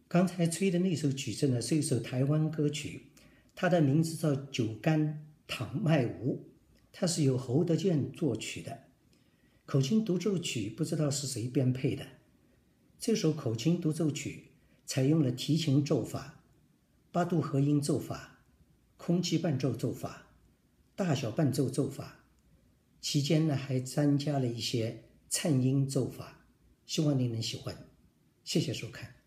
刚才吹的那首曲子呢，是一首台湾歌曲，它的名字叫《酒干倘卖无》，它是由侯德健作曲的。口琴独奏曲不知道是谁编配的。这首口琴独奏曲采用了提琴奏法、八度合音奏法、空气伴奏奏法、大小伴奏奏法，期间呢还增加了一些颤音奏法，希望您能喜欢。谢谢收看。